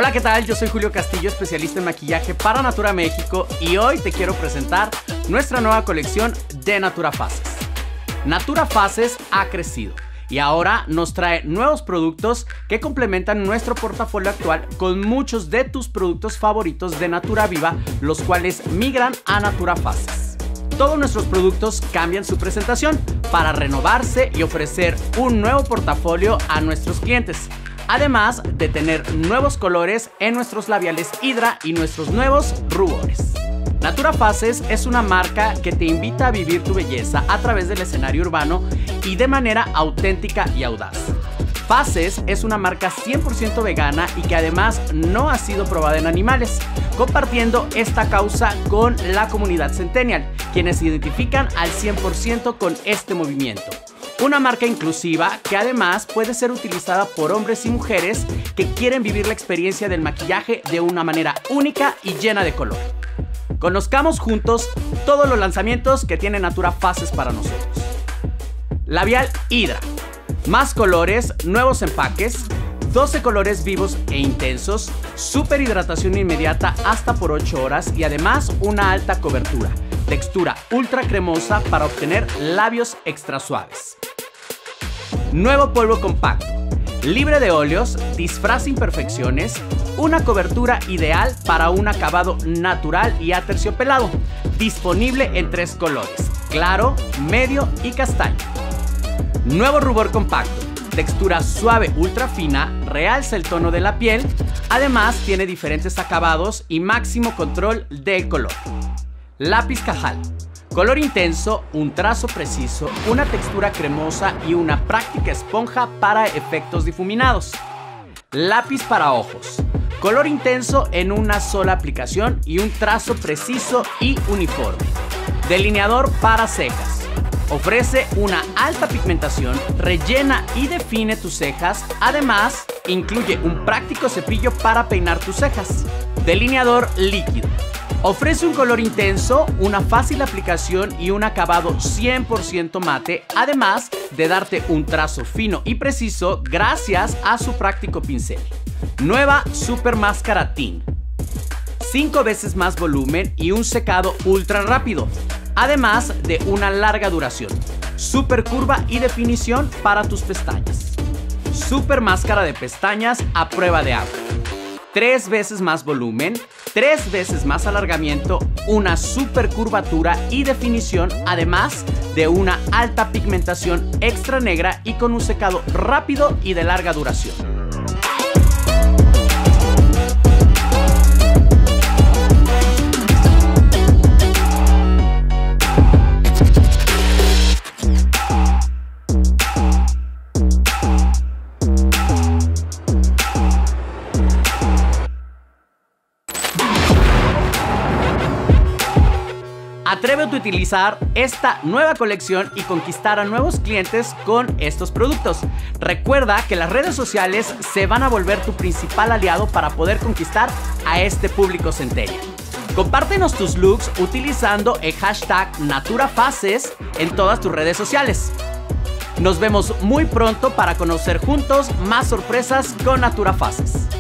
Hola, ¿qué tal? Yo soy Julio Castillo, especialista en maquillaje para Natura México, y hoy te quiero presentar nuestra nueva colección de Natura Faces. Natura Faces ha crecido y ahora nos trae nuevos productos que complementan nuestro portafolio actual con muchos de tus productos favoritos de Natura Viva, los cuales migran a Natura Faces. Todos nuestros productos cambian su presentación para renovarse y ofrecer un nuevo portafolio a nuestros clientes, además de tener nuevos colores en nuestros labiales Hydra y nuestros nuevos rubores. Natura Faces es una marca que te invita a vivir tu belleza a través del escenario urbano y de manera auténtica y audaz. Faces es una marca 100% vegana y que además no ha sido probada en animales, compartiendo esta causa con la comunidad Centennial, quienes se identifican al 100% con este movimiento. Una marca inclusiva que además puede ser utilizada por hombres y mujeres que quieren vivir la experiencia del maquillaje de una manera única y llena de color. Conozcamos juntos todos los lanzamientos que tiene Natura Faces para nosotros. Labial Hydra. Más colores, nuevos empaques, 12 colores vivos e intensos, super hidratación inmediata hasta por 8 horas y además una alta cobertura. Textura ultra cremosa para obtener labios extra suaves. Nuevo polvo compacto, libre de óleos, disfraza imperfecciones, una cobertura ideal para un acabado natural y aterciopelado. Disponible en 3 colores, claro, medio y castaño. Nuevo rubor compacto, textura suave ultra fina, realza el tono de la piel, además tiene diferentes acabados y máximo control del color. Lápiz Cajal, color intenso, un trazo preciso, una textura cremosa y una práctica esponja para efectos difuminados. Lápiz para ojos, color intenso en una sola aplicación y un trazo preciso y uniforme. Delineador para cejas, ofrece una alta pigmentación, rellena y define tus cejas, además incluye un práctico cepillo para peinar tus cejas. Delineador líquido, ofrece un color intenso, una fácil aplicación y un acabado 100% mate, además de darte un trazo fino y preciso gracias a su práctico pincel. Nueva Super Máscara Tint, 5 veces más volumen y un secado ultra rápido, además de una larga duración, super curva y definición para tus pestañas. Super Máscara de pestañas a prueba de agua, 3 veces más volumen, 3 veces más alargamiento, una super curvatura y definición, además de una alta pigmentación extra negra y con un secado rápido y de larga duración. Atrévete a utilizar esta nueva colección y conquistar a nuevos clientes con estos productos. Recuerda que las redes sociales se van a volver tu principal aliado para poder conquistar a este público Centennial. Compártenos tus looks utilizando el hashtag NaturaFaces en todas tus redes sociales. Nos vemos muy pronto para conocer juntos más sorpresas con Natura Faces.